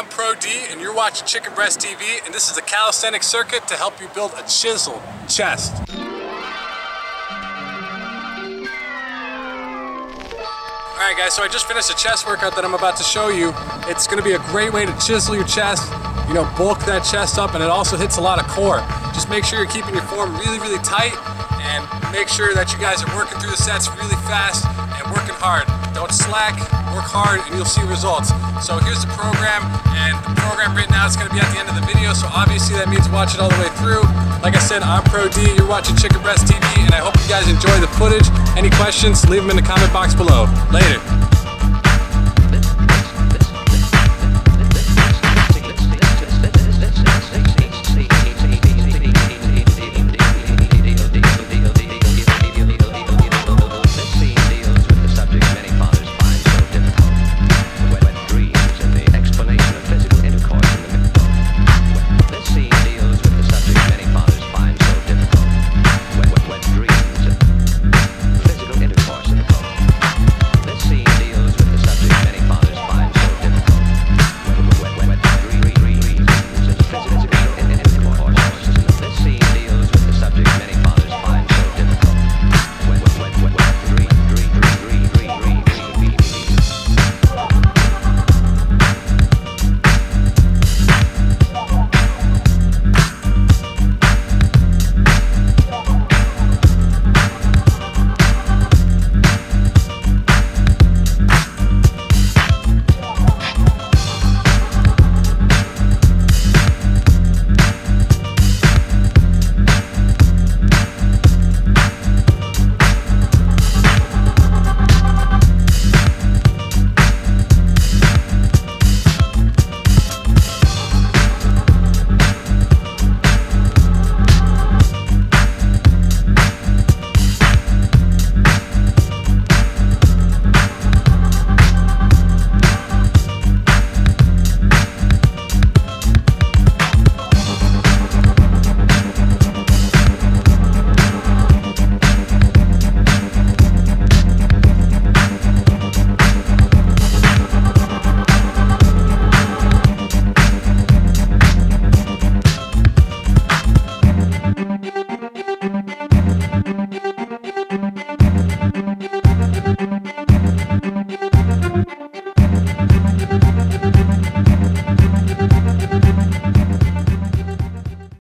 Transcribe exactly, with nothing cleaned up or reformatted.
I'm Pro D, and you're watching Chicken Breast T V, and this is a calisthenics circuit to help you build a chiseled chest. Alright guys, so I just finished a chest workout that I'm about to show you. It's going to be a great way to chisel your chest, you know, bulk that chest up, and it also hits a lot of core. Just make sure you're keeping your form really, really tight, and make sure that you guys are working through the sets really fast and working hard. Don't slack, work hard, and you'll see results. So here's the program, and the program written out is going to be at the end of the video, so obviously that means watch it all the way through. Like I said, I'm Pro D, you're watching Chicken Breast T V, and I hope you guys enjoy the footage. Any questions, leave them in the comment box below. Later.